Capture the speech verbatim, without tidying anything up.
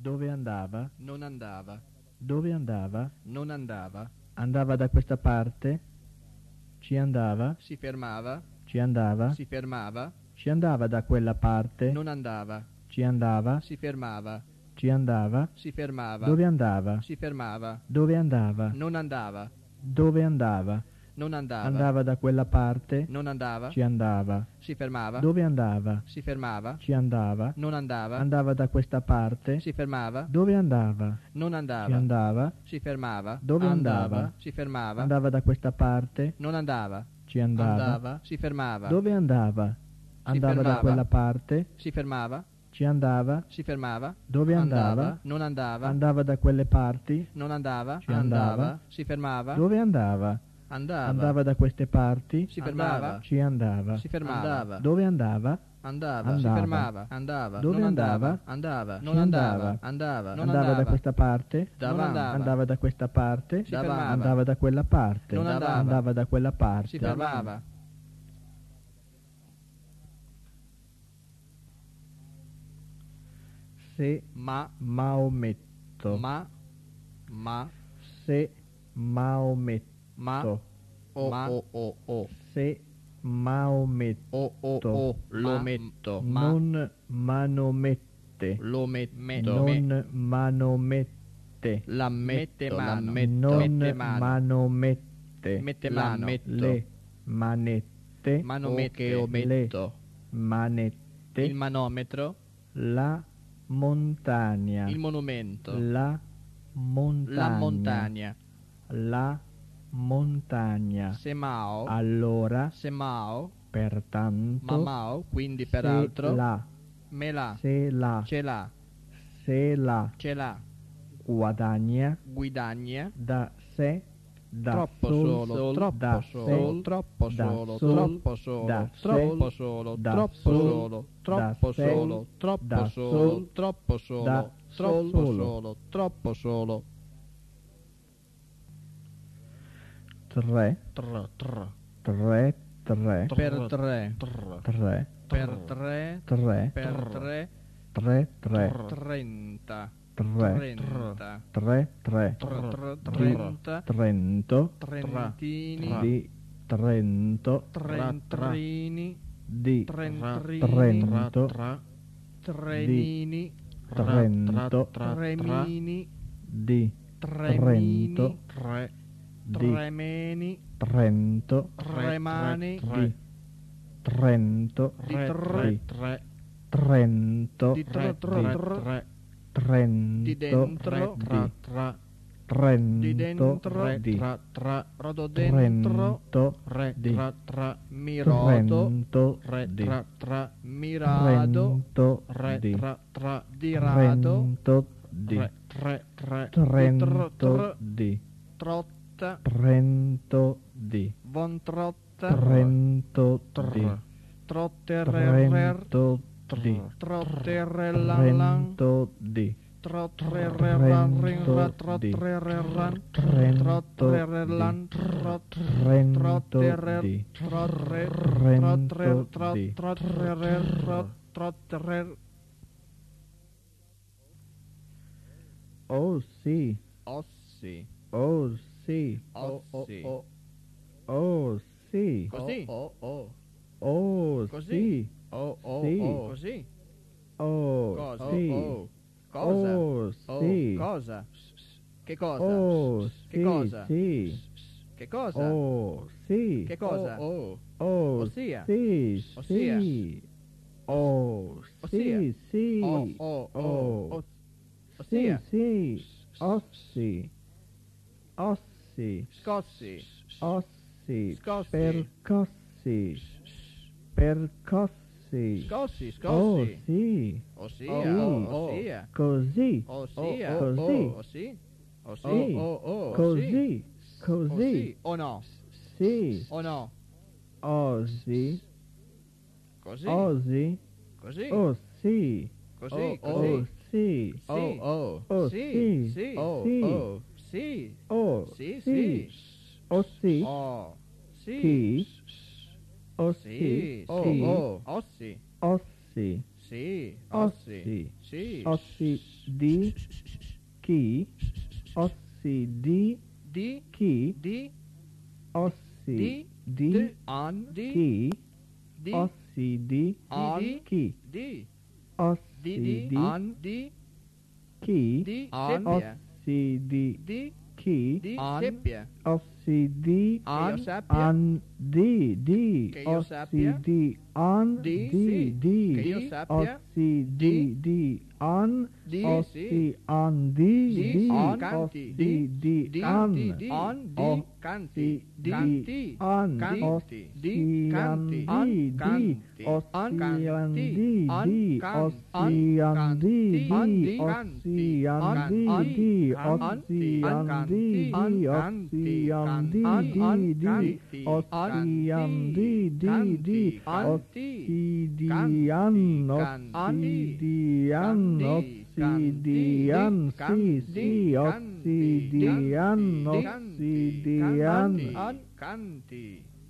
Dove andava? Non andava. Dove andava? Non andava. Andava da questa parte? Ci andava? Si fermava. Ci andava? Si fermava. Ci andava da quella parte? Non andava. Ci andava? Si fermava. Ci andava? Si fermava. Dove andava? Si fermava. Dove andava? Non andava. Dove andava? Non andava. Andava da quella parte? Non andava. Ci andava. Si fermava. Dove andava? Si fermava. Ci andava? Non andava. Andava da questa parte? Si fermava. Dove andava? Non andava. Ci andava? Si fermava. Dove andava? Si fermava. Andava da questa parte? Non andava. Ci andava? Andava. Si fermava. Dove andava? Andava da fermava. quella parte? Si fermava. Ci andava? Si fermava. Dove andava? Non andava. Andava da quelle parti? Non andava. Ci andava? Si fermava. Dove andava? Andava. Andava da queste parti? Si fermava. Ci andava? Si fermava. Dove andava? Andava. Si Andava. fermava. Andava. Dove Non andava? Andava. Ci Non andava. andava? Andava. Non Andava da questa parte? Davanti. Andava da questa parte? Si fermava. Andava da quella parte? Non andava. Andava da quella parte? Si fermava. Se Ma. Maometto. Ma. Ma. Se Maometto. Ma. O. Ma. O. O. O. Se Maometto. O. O. O. Lo Ma. metto. Ma. Non manomette. Lo metto. Non manomette. La mette mano. Non Mette mano. manomette. Mette La mano. Le manette. Manomette. O O metto. manette. Il manometro. La montagna. Il monumento. La montagna. La montagna. La montagna. Se Mao. Allora, Se Mao. pertanto, Ma Mao. Quindi se peraltro. la, Me l'ha. se la, Ce l'ha. se la Ce l'ha. guadagna Guidagna. da sé, da Troppo sol, solo, troppo da solo, sé, troppo da solo, sol, troppo solo, da troppo sé, solo, da troppo sol, solo, troppo da sé, solo, troppo da solo, sol, troppo solo, da troppo solo. solo, troppo solo. tre, Tr, tr, tre, tre, per tre, tre, per tre, tre, per tre, tre, tre, trenta, tre, trenta, tre, tre, tr, tr, di trenta, Trento, trentini, di Trento, trentrini, di trentrini, Trento, trenini, Trento, tremini, di tremini, Trento, di tremeni, Trento, tremani, di Trento, di tre, Trento, di tre, tre, Trento, di dentro, di di Trento, dentro, di rodo dentro, Trento, di mirodo, Trento, di mirado, Trento, di di rado, Trento, di Trento, di trotta, Trento, di von trotta, Trento, di trotterer, Trento, di trotterellan, Trento, di trottereran, trottereran, trotterelan, trotterer, di trotterer, Trento, di trotterer, trotterer. Oh sì, Ossi, oh sì, ossi, oh sì, così, oh, oh, oh così, sì, oh, oh, Sì. oh, così, oh cosa, sì, oh, cosa, oh oh, sì, cosa, che cosa, oh che sì, cosa, sì, che cosa, oh sì, che cosa, oh, oh ossia, sì, ossia, sì, oh ossia, sì, sì, oh, oh, oh, oh oh, sì, ossia, sì, ossi, ossi, scossi, ossi, Scossi. percossi, percossi, scossi, oh scossi, sì, ossia, oh, oh, ossia, così, ossia, oh, oh, così. oh, sì, oh, sì, Sì. oh, oh, così, sì, oh, così, sì, o no, sì, o no, Ozzy, così, Ozzy, così, oh sì, così, oh così, sì, oh, oh, oh sì, sì, sì, oh, sì, oh, sì, oh sì, sì, sì, oh sì, oh, sì, chi, oh sì, sì, oh, chi, oh, ossi, ossi, Ossi, Ossi. ossi, sì, Ossi di chi? Ossi di di, chi? di, Ossi di, di di, on, di, chi? di, Ossi di on, chi? di, Ossi di, di, di on, di, chi? di, seppia, Ossi di di, chi? di, On. seppia, Ossi di Che io on, sappia. an, di, di, Che io ossi sappia. di on, Di, di, sì. di, Che io sappia. ossi di, di on, Di, ossi sì. on, di, Di, di, on, canti. ossi Di, di di, on, di, on, di, ossi canti. di Canti. on, Canti. ossi Di, canti. on, di, On, di, canti. On, ossi on, canti. di, On, di, can- ossi on, on, di, canti. di, On, ossi on, on, di, on, di, can- ossi on, on, canti. di, On, di, canti. ossi on, Can- di, on, di, on, di, canti. ossi on, Canti. di, di, Canti. di, Canti. ossi di Canti. an, Can- ossi di an, Canti. ossi di Canti. an, sì, Canti. sì, ossi Canti. di an, Canti. ossi di an, On, canti.